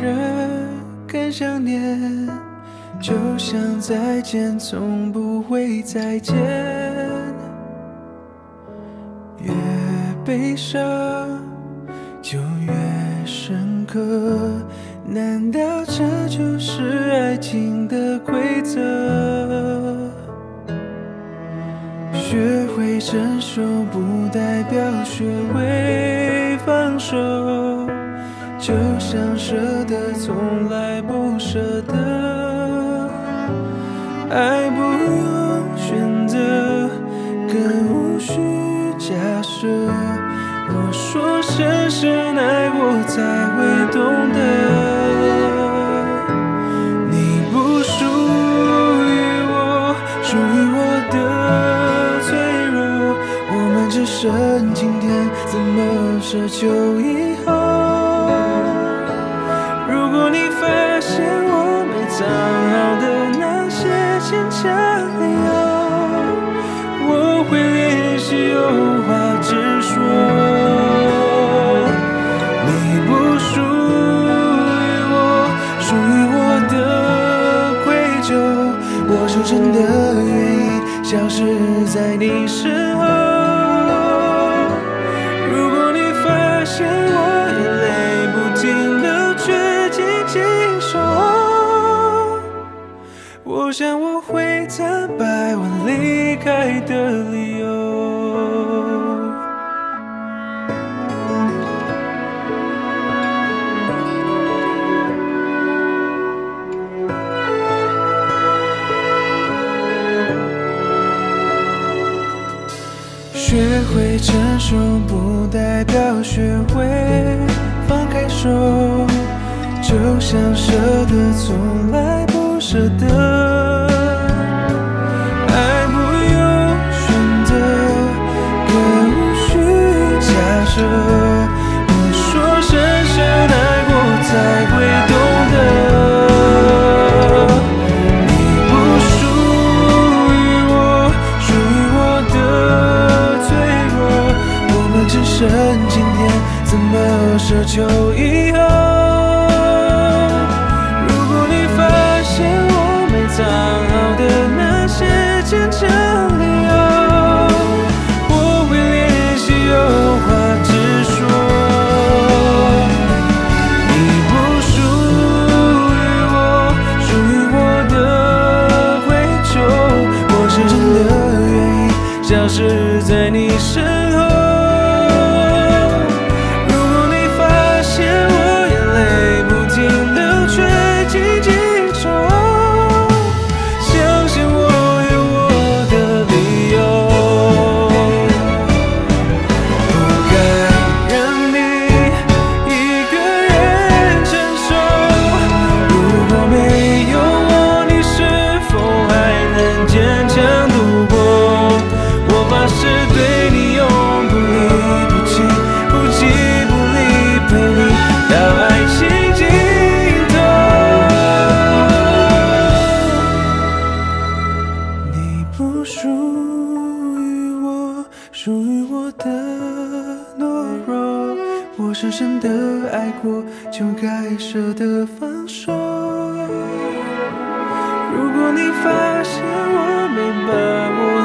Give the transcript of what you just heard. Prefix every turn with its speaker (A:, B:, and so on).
A: 人更想念，就像再见从不会再见。越悲伤就越深刻，难道这就是爱情的规则？学会承受不代表学会放手，就像舍得从来不舍得。爱不用选择，更无需假设。我说深深爱过才会懂得，你不属于我，属于我的脆弱。我们只剩今天，怎么奢求以后？如果你发现我没藏好的那些坚强理由，我会练习有话直说。你不属于我，属于我的愧疚，我深深的愿意消失在你身后。如果你发现我眼泪不停流，却紧紧守候，我想我会坦白我离开的理由。学会承受不代表学会放开手，就像舍得从来不舍得。爱不用选择，更无需假设。我说深深爱过才会懂得，你不属于我，属于我的脆弱。我们只剩今天，怎么奢求以后？如果你发现我没藏好的那些坚强理由，我会练习有话直说。你不属于我，属于我的愧疚，我深深的愿意消失在你身后。不属于我，属于我的懦弱。我深深的爱过，就该舍得放手。如果你发现我没把握